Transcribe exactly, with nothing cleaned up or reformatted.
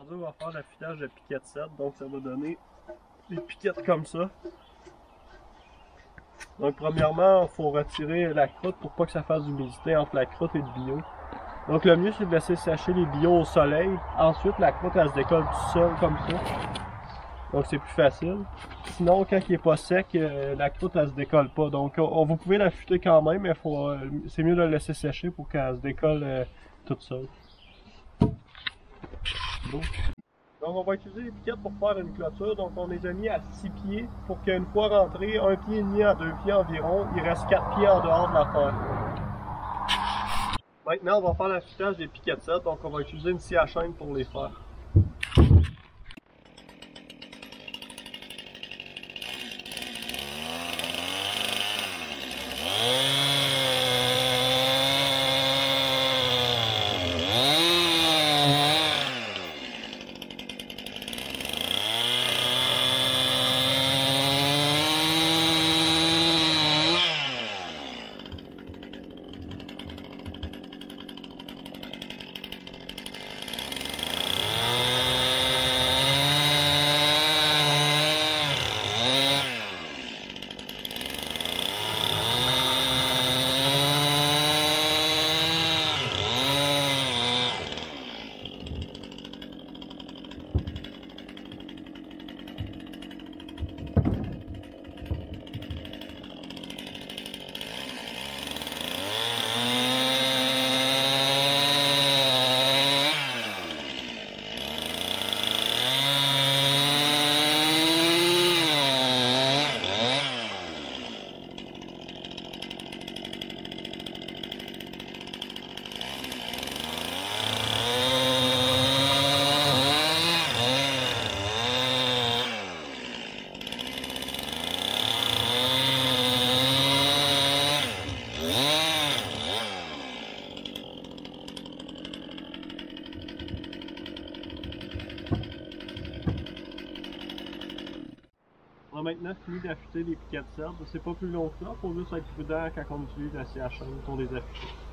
Aujourd'hui, on va faire l'affûtage de piquette sept, donc ça va donner des piquettes comme ça. Donc premièrement, il faut retirer la croûte pour pas que ça fasse d'humidité entre la croûte et le bio. Donc le mieux c'est de laisser sécher les bio au soleil. Ensuite la croûte elle se décolle tout seul comme ça. Donc c'est plus facile. Sinon quand il n'est pas sec, la croûte elle se décolle pas. Donc on, vous pouvez l'affûter quand même, mais c'est mieux de le laisser sécher pour qu'elle se décolle euh, toute seule. Bon. Donc on va utiliser les piquettes pour faire une clôture, donc on les a mis à six pieds pour qu'une fois rentré, un pied et demi à deux pieds environ, il reste quatre pieds en dehors de la terre. Maintenant on va faire l'affûtage des piquettes sept, donc on va utiliser une scie à chaîne pour les faire. On a maintenant fini d'affûter les piquettes sept. C'est pas plus long que ça, il faut juste être prudent quand on utilise la scie à chaîne pour les affûter.